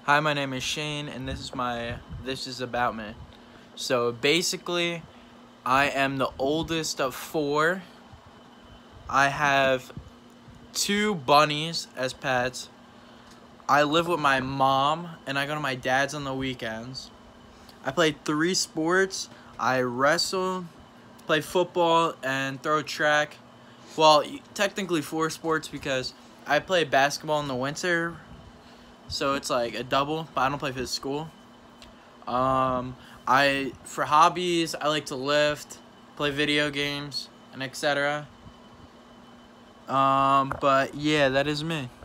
Hi, my name is Shane, and this is about me. So basically, I am the oldest of four. I have two bunnies as pets. I live with my mom, and I go to my dad's on the weekends. I play 3 sports. I wrestle, play football, and throw track. Well, technically 4 sports because I play basketball in the winter, so it's like a double, but I don't play for the school. For hobbies, I like to lift, play video games, and etc. But yeah, that is me.